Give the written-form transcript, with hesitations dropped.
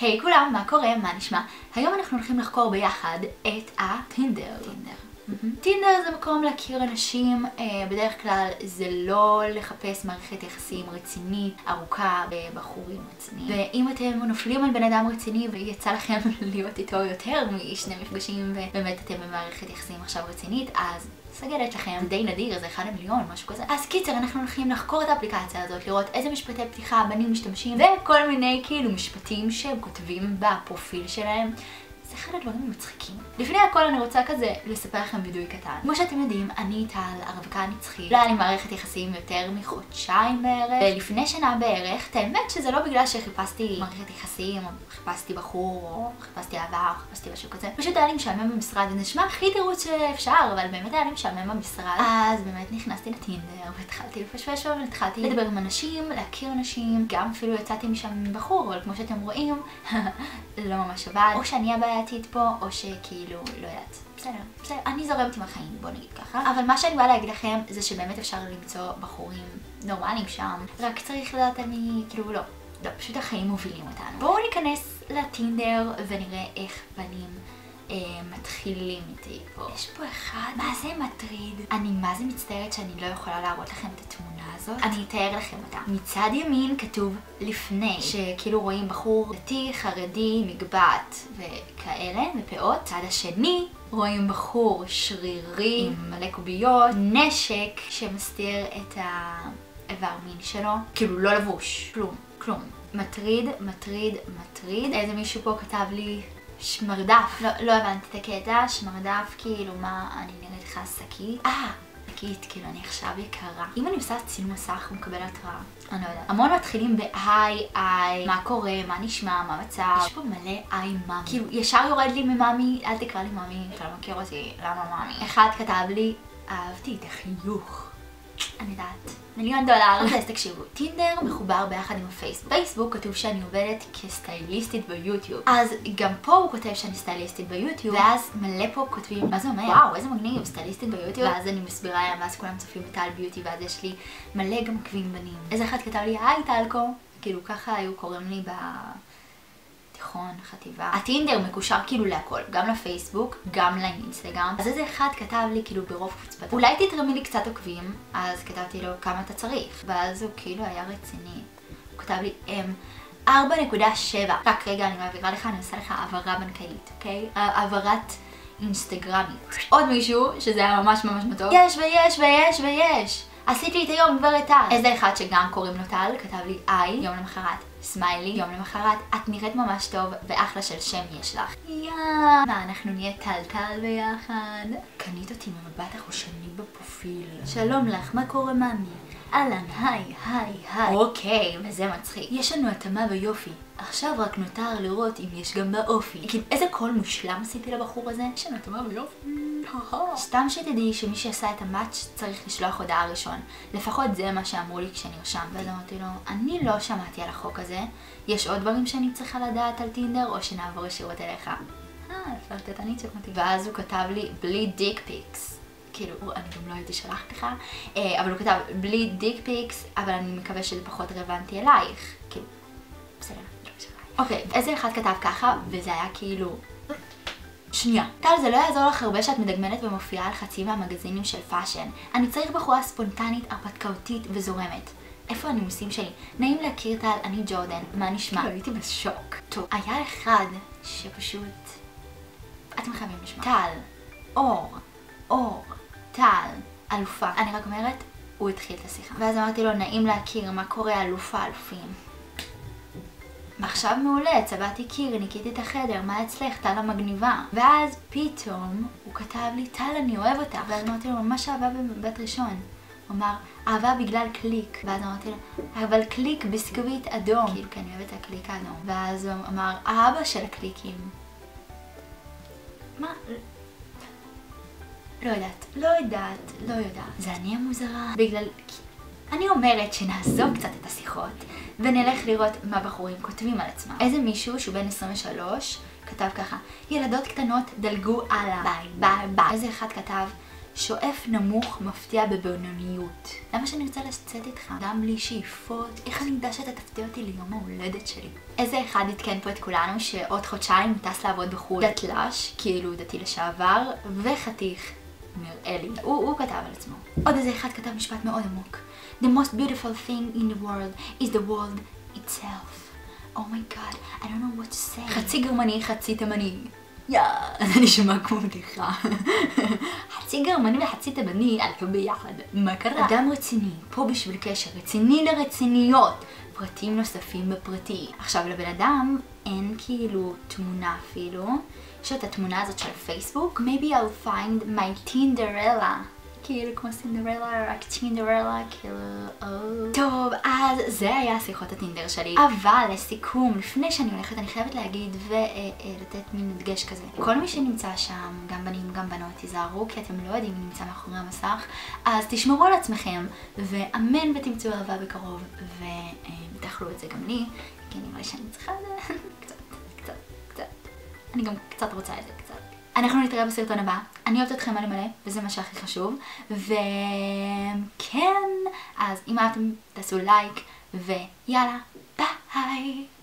היי כולם, מה קורה? מה נשמע? היום אנחנו הולכים לחקור ביחד את הטינדר. טינדר זה מקום להכיר אנשים, בדרך כלל זה לא לחפש מערכת יחסים רצינית, ארוכה, בבחורים רציניים. ואם אתם נופלים על בן אדם רציני ויצא לכם להיות איתו יותר משני מפגשים ובאמת אתם במערכת יחסים עכשיו רצינית, אז סגרת לכם, די נדיר, זה 1 מיליון, משהו כזה. אז קיצר, אנחנו הולכים לחקור את האפליקציה הזאת, לראות איזה משפטי פתיחה הבנים משתמשים, וכל מיני כאילו משפטים שהם כותבים בפרופיל שלהם. זה אחד הדברים מצחיקים. לפני הכל אני רוצה כזה לספר לכם וידוי קטן. כמו שאתם יודעים, אני טל, הרווקה הנצחית. לא היה לי מערכת יחסים יותר מחודשיים בערך. ולפני שנה בערך, את האמת שזה לא בגלל שחיפשתי מערכת יחסים, או חיפשתי בחור, או חיפשתי אהבה, או חיפשתי משהו כזה. פשוט היה לי משעמם במשרד, וזה נשמע הכי תירוץ שאפשר, אבל באמת היה לי משעמם במשרד. אז באמת נכנסתי לטינדר, והתחלתי לפשפש והתחלתי לדבר עם אנשים, להכיר אנשים. גם אפילו יצאתי משם עם בחור, אבל כמו שאתם רואים, לא ממש עבד. או שאני הבעייתית פה, או שכאילו, לא יודעת. בסדר, אני זורמת עם החיים, בוא נגיד ככה. אבל מה שאני באה להגיד לכם, זה שבאמת אפשר למצוא בחורים נורמליים שם. רק צריך לדעת אני, כאילו לא, פשוט החיים מובילים אותנו. בואו ניכנס לטינדר ונראה איך בנים מתחילים איתי פה. יש פה אחד, מה זה מטריד? אני מה זה מצטערת שאני לא יכולה להראות לכם את התמונה הזאת. אני אתאר לכם אותה. מצד ימין כתוב לפני, שכאילו רואים בחור דתי, חרדי, מגבעת וכאלה, ופאות. צד השני רואים בחור שרירי עם מלא קוביות, נשק שמסתיר את האיבר מין שלו, כאילו לא לבוש, כלום. מטריד. איזה מישהו פה כתב לי שמרדף, לא הבנתי את הקטע, שמרדף כאילו מה, אני נראית לך שקית? שקית, כאילו אני עכשיו יקרה. אם אני עושה צילום מסך הוא מקבל התראה, אני לא יודעת. המון מתחילים בהיי, מה קורה, מה נשמע, מה מצב. יש פה מלא היי מאמי. כאילו ישר יורד לי ממאמי, אל תקרא לי מאמי, אתה לא מכיר אותי, למה מאמי? אחד כתב לי, אהבתי את החיוך. אני יודעת, $1,000,000. אז תקשיבו, טינדר מחובר ביחד עם הפייסבוק. בפייסבוק כתוב שאני עובדת כסטייליסטית ביוטיוב. אז גם פה הוא כותב שאני סטייליסטית ביוטיוב, ואז מלא פה כותבים, מה זה אומר? וואו, איזה מגניב, סטייליסטית ביוטיוב. ואז אני מסבירה להם, ואז כולם צופים בטל ביוטי, ואז יש לי מלא גם עקבים בנים. איזה אחד כתב לי, היי טלקו, כאילו ככה היו קוראים לי תיכון, חטיבה. הטינדר מקושר כאילו להכל, גם לפייסבוק, גם לאינסטגרם. אז איזה אחד כתב לי כאילו ברוב חוצפתו, אולי תתרמי לי קצת עוקבים, אז כתבתי לו כמה אתה צריך, ואז הוא כאילו היה רציני. הוא כתב לי 4.7. רק רגע, אני מעבירה לך, אני עושה לך העברה בנקאית, אוקיי? העברת אינסטגרמית. עוד מישהו, שזה היה ממש מתוק. יש. עשיתי את היום כבר את טל. איזה אחד שגם קוראים לו טל, כתב לי יום למחרת. סמיילי, יום למחרת, את נראית ממש טוב ואחלה של שם יש לך. מה, אנחנו נהיה טל ביחד? קנית אותי ממבט החושני בפרופיל. שלום לך, מה קורה מאמי? אהלן, היי. אוקיי, וזה מצחיק. יש לנו התאמה ביופי. עכשיו רק נותר לראות אם יש גם באופי. כאילו, איזה קול מושלם עשיתי לבחור הזה? יש לנו התאמה ביופי. סתם שתדעי שמי שעשה את המאץ' צריך לשלוח הודעה ראשון. לפחות זה מה שאמרו לי כשנרשם. ואז אמרתי לו, אני לא שמעתי על החוק הזה. יש עוד דברים שאני צריכה לדעת על טינדר או שנעבור ישירות אליך? פלטטנית שכמתי. ואז הוא כתב לי, בלי דיק פיקס. כאילו, אני גם לא הייתי שלחת לך, אבל הוא כתב, בלי דיק פיקס, אבל אני מקווה שזה פחות רלוונטי אלייך. כאילו, בסדר, לא שלך. אוקיי, איזה אחד כתב ככה, וזה היה כאילו... שנייה. טל, זה לא יעזור לך הרבה שאת מדגמנת ומופיעה על חצי מהמגזינים של פאשן. אני צריך בחורה ספונטנית, הרפתקאותית וזורמת. איפה הנימוסים שלי? נעים להכיר טל, אני ג'ורדן, מה נשמע? כאילו, הייתי בשוק. טוב, היה אחד שפשוט... אתם חייבים לשמוע. טל, אור, טל, אלופה. אני רק אומרת, הוא התחיל את השיחה. ואז אמרתי לו, נעים להכיר, מה קורה אלופים? עכשיו מעולה, צבעתי קיר, ניקיתי את החדר, מה אצלך? טל המגניבה. ואז פתאום הוא כתב לי, טל אני אוהב אותך. ואז אמרתי לו, ממש אהבה במבט ראשון. הוא אמר, אהבה בגלל קליק. ואז אמרתי לו, אבל קליק ביסקוויט אדום. כאילו, כי אני אוהבת את הקליק האדום. ואז הוא אמר, האבא של הקליקים. מה? לא יודעת. זה אני המוזרה. בגלל... אני אומרת שנעזוב קצת את השיחות ונלך לראות מה בחורים כותבים על עצמם. איזה מישהו שהוא בן 23 כתב ככה, ילדות קטנות דלגו הלאה, ביי. איזה אחד כתב, שואף נמוך מפתיע בבינוניות. למה שאני רוצה לצאת איתך? גם בלי שאיפות? איך אני יודע שאתה תפתיע אותי ליום ההולדת שלי? איזה אחד עדכן פה את כולנו שעוד חודשיים טס לעבוד בחו"ל. דתל"ש, כאילו דתי לשעבר, וחתיך, נראה לי. הוא כתב על עצמו. עוד איזה אחד כתב משפט מאוד עמוק. The most beautiful thing in the world is the world itself. Oh my god, I don't know what to say. חצי גרמני, חצי תימני. זה נשמע כמו בדיחה. חצי גרמני וחצי תימני הלכו ביחד. מה קרה? אדם רציני, פה בשביל קשר, רציני לרציניות. פרטים נוספים בפרטי. עכשיו לבן אדם אין כאילו תמונה אפילו. יש את התמונה הזאת של פייסבוק. Maybe I'll find my Tinderella. כאילו כמו סינדרלה, רק טינדרלה, כאילו, טוב, אז זה היה שיחות הטינדר שלי. אבל לסיכום, לפני שאני הולכת, אני חייבת להגיד ולתת מין דגש כזה. כל מי שנמצא שם, גם בנים, גם בנות, תיזהרו, כי אתם לא יודעים מי נמצא מאחורי המסך. אז תשמרו על עצמכם, ואמן ותמצאו אהבה בקרוב, ותאכלו את זה גם לי, כי נראה שאני צריכה את זה קצת. אני גם קצת רוצה את זה קצת. אנחנו נתראה בסרטון הבא, אני אוהבת אתכם מלא מלא, וזה מה שהכי חשוב, וכן, אז אם אהבתם תעשו לייק, ויאללה, ביי!